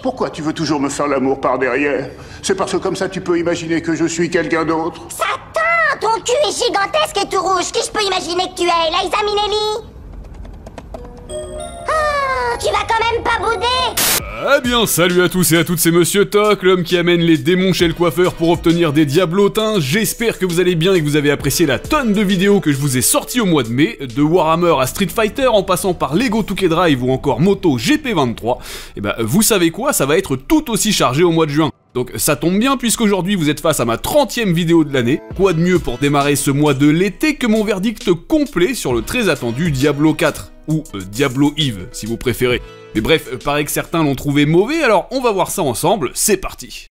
Pourquoi tu veux toujours me faire l'amour par derrière? C'est parce que comme ça tu peux imaginer que je suis quelqu'un d'autre? Satan, ton cul est gigantesque et tout rouge. Qui je peux imaginer que tu es, Liza Minnelli? Oh, tu vas quand même pas bouder? Eh bien, salut à tous et à toutes, c'est Monsieur Toc, l'homme qui amène les démons chez le coiffeur pour obtenir des diablotins. J'espère que vous allez bien et que vous avez apprécié la tonne de vidéos que je vous ai sorties au mois de mai, de Warhammer à Street Fighter, en passant par Lego 2K Drive ou encore Moto GP23. Et bah, vous savez quoi, ça va être tout aussi chargé au mois de juin. Donc ça tombe bien puisqu'aujourd'hui vous êtes face à ma 30e vidéo de l'année. Quoi de mieux pour démarrer ce mois de l'été que mon verdict complet sur le très attendu Diablo 4, ou Diablo Eve si vous préférez. Mais bref, paraît que certains l'ont trouvé mauvais, alors on va voir ça ensemble, c'est parti.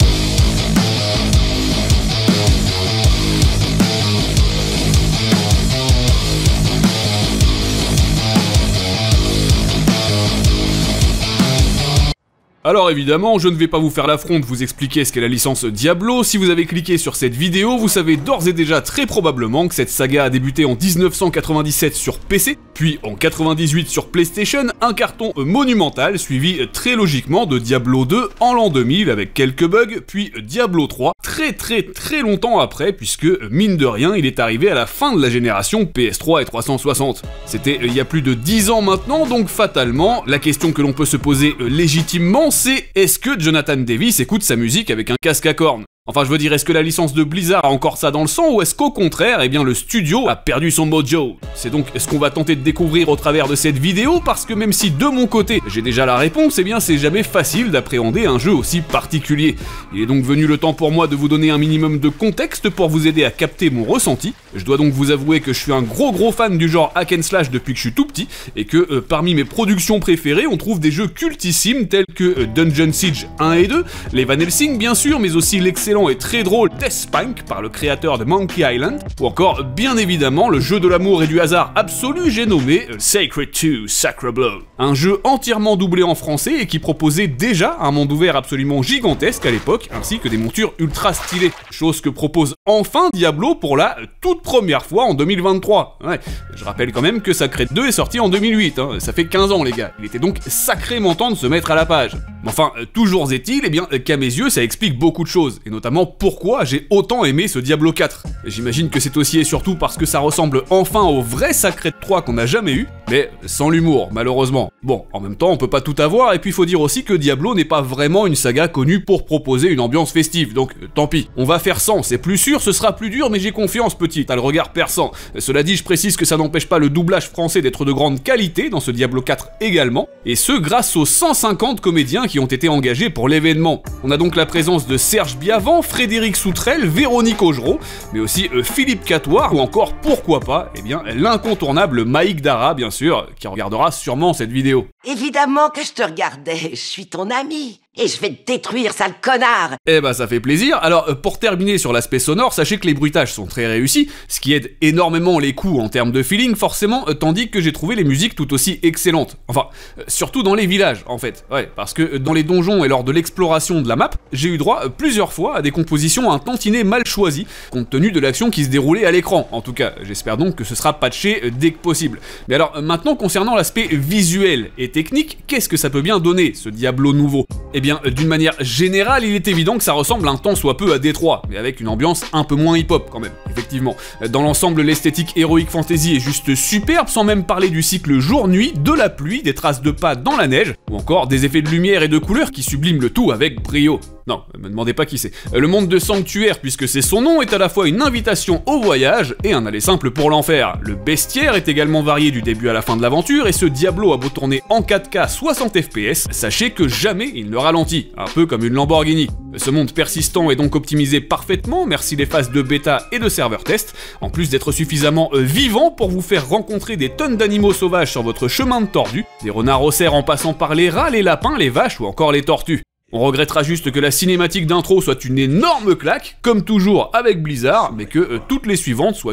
Alors évidemment, je ne vais pas vous faire l'affront de vous expliquer ce qu'est la licence Diablo. Si vous avez cliqué sur cette vidéo, vous savez d'ores et déjà très probablement que cette saga a débuté en 1997 sur PC, puis en 98 sur PlayStation, un carton monumental suivi très logiquement de Diablo 2 en l'an 2000 avec quelques bugs, puis Diablo 3 très longtemps après, puisque mine de rien, il est arrivé à la fin de la génération PS3 et 360. C'était il y a plus de 10 ans maintenant, donc fatalement, la question que l'on peut se poser légitimement, c'est est-ce que Jonathan Davis écoute sa musique avec un casque à cornes? Enfin, je veux dire, est-ce que la licence de Blizzard a encore ça dans le sang, ou est-ce qu'au contraire, eh bien, le studio a perdu son mojo? C'est donc ce qu'on va tenter de découvrir au travers de cette vidéo, parce que même si de mon côté, j'ai déjà la réponse, eh bien, c'est jamais facile d'appréhender un jeu aussi particulier. Il est donc venu le temps pour moi de vous donner un minimum de contexte pour vous aider à capter mon ressenti. Je dois donc vous avouer que je suis un gros fan du genre hack and slash depuis que je suis tout petit, et que parmi mes productions préférées, on trouve des jeux cultissimes tels que Dungeon Siege 1 et 2, les Van Helsing bien sûr, mais aussi l'excellent et très drôle Deathpunk par le créateur de Monkey Island, ou encore bien évidemment le jeu de l'amour et du hasard absolu, j'ai nommé Sacred 2 Sacred Blood. Un jeu entièrement doublé en français et qui proposait déjà un monde ouvert absolument gigantesque à l'époque, ainsi que des montures ultra stylées, chose que propose enfin Diablo pour la toute première fois en 2023. Ouais, je rappelle quand même que Sacred 2 est sorti en 2008, hein, ça fait 15 ans les gars, il était donc sacrément temps de se mettre à la page. Mais enfin, toujours est-il, eh bien qu'à mes yeux ça explique beaucoup de choses, et notamment pourquoi j'ai autant aimé ce Diablo 4. J'imagine que c'est aussi et surtout parce que ça ressemble enfin au vrai Sacred 3 qu'on n'a jamais eu, mais sans l'humour, malheureusement. Bon, en même temps, on peut pas tout avoir, et puis faut dire aussi que Diablo n'est pas vraiment une saga connue pour proposer une ambiance festive, donc tant pis. On va faire sans, c'est plus sûr, ce sera plus dur, mais j'ai confiance petit, t'as le regard perçant. Cela dit, je précise que ça n'empêche pas le doublage français d'être de grande qualité dans ce Diablo 4 également, et ce grâce aux 150 comédiens qui ont été engagés pour l'événement. On a donc la présence de Serge Biavant, Frédéric Soutrel, Véronique Augereau, mais aussi Philippe Catoire, ou encore, pourquoi pas, eh bien, l'incontournable Maïk Dara, bien sûr, qui regardera sûrement cette vidéo. Évidemment que je te regardais, je suis ton ami. Et je vais te détruire, sale connard! Eh bah ça fait plaisir. Alors pour terminer sur l'aspect sonore, sachez que les bruitages sont très réussis, ce qui aide énormément les coups en termes de feeling forcément, tandis que j'ai trouvé les musiques tout aussi excellentes. Enfin, surtout dans les villages en fait, ouais, parce que dans les donjons et lors de l'exploration de la map, j'ai eu droit plusieurs fois à des compositions un tantinet mal choisies, compte tenu de l'action qui se déroulait à l'écran. En tout cas, j'espère donc que ce sera patché dès que possible. Mais alors maintenant concernant l'aspect visuel et technique, qu'est-ce que ça peut bien donner ce Diablo nouveau? Eh bien, d'une manière générale, il est évident que ça ressemble un tant soit peu à Détroit, mais avec une ambiance un peu moins hip-hop quand même, effectivement. Dans l'ensemble, l'esthétique Heroic Fantasy est juste superbe, sans même parler du cycle jour-nuit, de la pluie, des traces de pas dans la neige, ou encore des effets de lumière et de couleurs qui subliment le tout avec brio. Non, me demandez pas qui c'est. Le monde de Sanctuaire, puisque c'est son nom, est à la fois une invitation au voyage et un aller simple pour l'enfer. Le bestiaire est également varié du début à la fin de l'aventure, et ce Diablo a beau tourner en 4K 60 FPS, sachez que jamais il ne ralentit, un peu comme une Lamborghini. Ce monde persistant est donc optimisé parfaitement, merci les phases de bêta et de serveur test, en plus d'être suffisamment vivant pour vous faire rencontrer des tonnes d'animaux sauvages sur votre chemin de tordu, des renards au cerf en passant par les rats, les lapins, les vaches ou encore les tortues. On regrettera juste que la cinématique d'intro soit une énorme claque, comme toujours avec Blizzard, mais que toutes les suivantes soient juste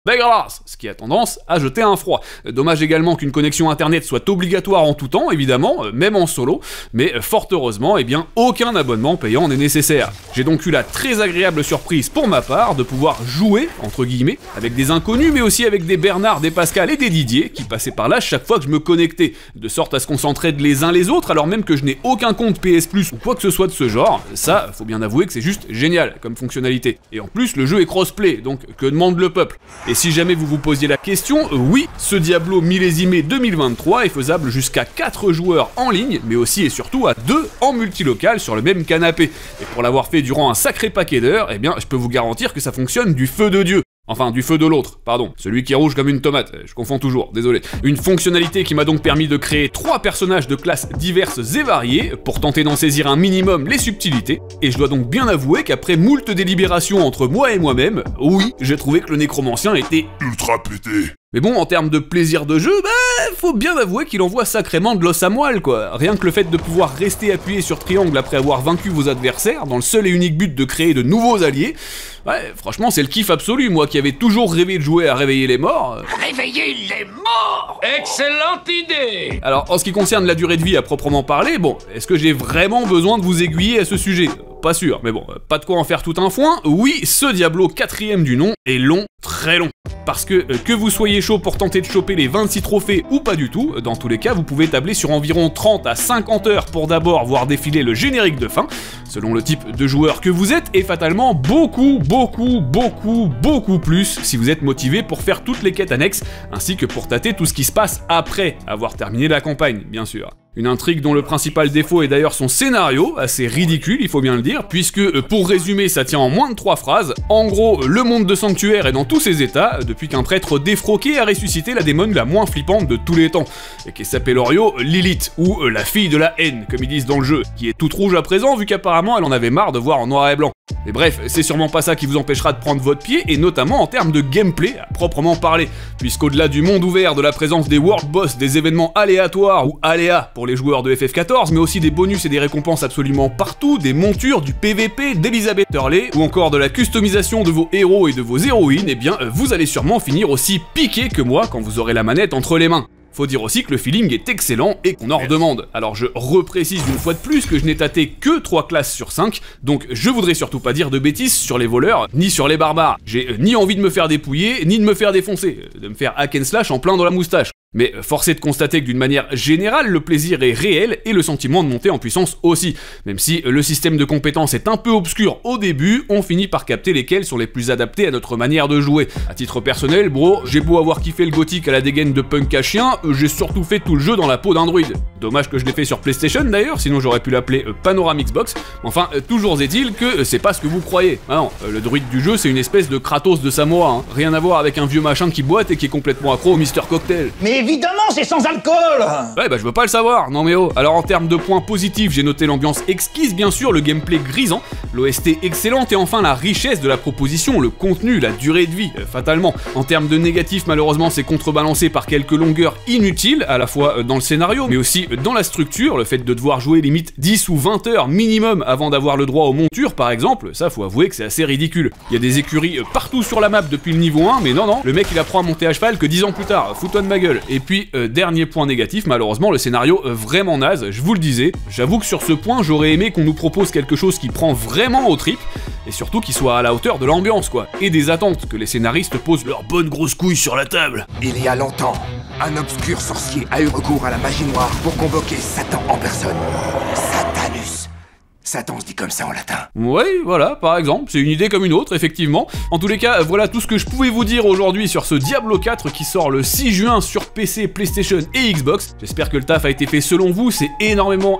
dégueulasse, ce qui a tendance à jeter un froid. Dommage également qu'une connexion internet soit obligatoire en tout temps, évidemment, même en solo, mais fort heureusement, eh bien, aucun abonnement payant n'est nécessaire. J'ai donc eu la très agréable surprise pour ma part de pouvoir jouer, entre guillemets, avec des inconnus, mais aussi avec des Bernard, des Pascal et des Didier, qui passaient par là chaque fois que je me connectais, de sorte à ce qu'on s'entraide les uns les autres, alors même que je n'ai aucun compte PS Plus ou quoi que ce soit de ce genre. Ça, faut bien avouer que c'est juste génial comme fonctionnalité. Et en plus, le jeu est crossplay, donc que demande le peuple? Et si jamais vous vous posiez la question, oui, ce Diablo millésimé 2023 est faisable jusqu'à 4 joueurs en ligne, mais aussi et surtout à 2 en multilocal sur le même canapé. Et pour l'avoir fait durant un sacré paquet d'heures, eh bien, je peux vous garantir que ça fonctionne du feu de Dieu. Enfin, du feu de l'autre, pardon. Celui qui est rouge comme une tomate, je confonds toujours, désolé. Une fonctionnalité qui m'a donc permis de créer 3 personnages de classes diverses et variées, pour tenter d'en saisir un minimum les subtilités, et je dois donc bien avouer qu'après moult délibérations entre moi et moi-même, oui, j'ai trouvé que le nécromancien était ultra pété. Mais bon, en termes de plaisir de jeu, faut bien avouer qu'il envoie sacrément de l'os à moelle, quoi. Rien que le fait de pouvoir rester appuyé sur triangle après avoir vaincu vos adversaires, dans le seul et unique but de créer de nouveaux alliés, ouais, franchement, c'est le kiff absolu, moi qui avais toujours rêvé de jouer à Réveiller les morts. Réveiller les morts! Excellente idée! Alors, en ce qui concerne la durée de vie à proprement parler, bon, est-ce que j'ai vraiment besoin de vous aiguiller à ce sujet? Pas sûr, mais bon, pas de quoi en faire tout un foin. Oui, ce Diablo 4ème du nom est long, très long. Parce que vous soyez chaud pour tenter de choper les 26 trophées ou pas du tout, dans tous les cas, vous pouvez tabler sur environ 30 à 50 heures pour d'abord voir défiler le générique de fin, selon le type de joueur que vous êtes, et fatalement beaucoup plus si vous êtes motivé pour faire toutes les quêtes annexes, ainsi que pour tâter tout ce qui se passe après avoir terminé la campagne, bien sûr. Une intrigue dont le principal défaut est d'ailleurs son scénario, assez ridicule, il faut bien le dire, puisque, pour résumer, ça tient en moins de 3 phrases. En gros, le monde de Sanctuaire est dans tous ses états, depuis qu'un prêtre défroqué a ressuscité la démone la moins flippante de tous les temps, et qui s'appelle Lilith, ou la fille de la haine, comme ils disent dans le jeu, qui est toute rouge à présent, vu qu'apparemment elle en avait marre de voir en noir et blanc. Mais bref, c'est sûrement pas ça qui vous empêchera de prendre votre pied, et notamment en termes de gameplay, à proprement parler, puisqu'au-delà du monde ouvert, de la présence des world boss, des événements aléatoires, ou aléas pour les joueurs de FF14, mais aussi des bonus et des récompenses absolument partout, des montures, du PVP, d'Elizabeth Hurley, ou encore de la customisation de vos héros et de vos héroïnes, eh bien, vous allez sûrement finir aussi piqué que moi quand vous aurez la manette entre les mains. Faut dire aussi que le feeling est excellent et qu'on en redemande. Alors je reprécise une fois de plus que je n'ai tâté que 3 classes sur 5, donc je voudrais surtout pas dire de bêtises sur les voleurs, ni sur les barbares. J'ai ni envie de me faire dépouiller, ni de me faire défoncer, de me faire hack and slash en plein dans la moustache. Mais force est de constater que d'une manière générale, le plaisir est réel et le sentiment de monter en puissance aussi. Même si le système de compétences est un peu obscur au début, on finit par capter lesquels sont les plus adaptés à notre manière de jouer. À titre personnel, bro, j'ai beau avoir kiffé le gothique à la dégaine de punk à chien, j'ai surtout fait tout le jeu dans la peau d'un druide. Dommage que je l'ai fait sur PlayStation d'ailleurs, sinon j'aurais pu l'appeler Panorama Xbox. Enfin, toujours est-il que c'est pas ce que vous croyez. Ah non, le druide du jeu c'est une espèce de Kratos de Samoa, hein. Rien à voir avec un vieux machin qui boite et qui est complètement accro au Mr Cocktail. Mais évidemment, c'est sans alcool! Ouais, bah je veux pas le savoir, non mais oh. Alors en termes de points positifs, j'ai noté l'ambiance exquise, bien sûr, le gameplay grisant, l'OST excellente et enfin la richesse de la proposition, le contenu, la durée de vie, fatalement. En termes de négatifs, malheureusement, c'est contrebalancé par quelques longueurs inutiles, à la fois dans le scénario, mais aussi dans la structure, le fait de devoir jouer limite 10 ou 20 heures minimum avant d'avoir le droit aux montures, par exemple, ça faut avouer que c'est assez ridicule. Il y a des écuries partout sur la map depuis le niveau 1, mais non, le mec il apprend à monter à cheval que 10 ans plus tard, fous-toi de ma gueule. Et puis, dernier point négatif, malheureusement, le scénario vraiment naze, je vous le disais. J'avoue que sur ce point, j'aurais aimé qu'on nous propose quelque chose qui prend vraiment aux tripes, et surtout qui soit à la hauteur de l'ambiance, quoi, et des attentes, que les scénaristes posent leurs bonnes grosses couilles sur la table. Il y a longtemps, un obscur sorcier a eu recours à la magie noire pour convoquer Satan en personne. Satanus. Satan se dit comme ça en latin. Ouais, voilà, par exemple, c'est une idée comme une autre, effectivement. En tous les cas, voilà tout ce que je pouvais vous dire aujourd'hui sur ce Diablo 4 qui sort le 6 juin sur PC, PlayStation et Xbox. J'espère que le taf a été fait selon vous, c'est énormément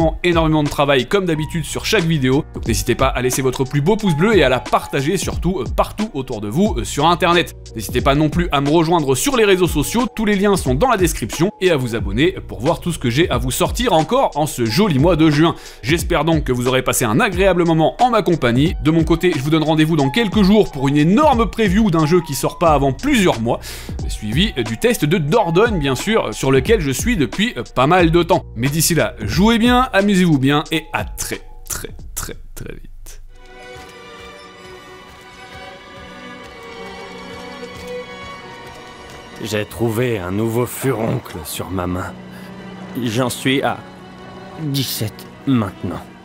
de travail comme d'habitude sur chaque vidéo. Donc n'hésitez pas à laisser votre plus beau pouce bleu et à la partager surtout partout autour de vous sur internet. N'hésitez pas non plus à me rejoindre sur les réseaux sociaux, tous les liens sont dans la description, et à vous abonner pour voir tout ce que j'ai à vous sortir encore en ce joli mois de juin. J'espère donc que vous aurez passé un agréable moment en ma compagnie. De mon côté, je vous donne rendez-vous dans quelques jours pour une énorme preview d'un jeu qui sort pas avant plusieurs mois, suivi du test de Dordogne bien sûr, sur lequel je suis depuis pas mal de temps. Mais d'ici là, jouez bien, amusez-vous bien, et à très vite. J'ai trouvé un nouveau furoncle sur ma main. J'en suis à 17 maintenant.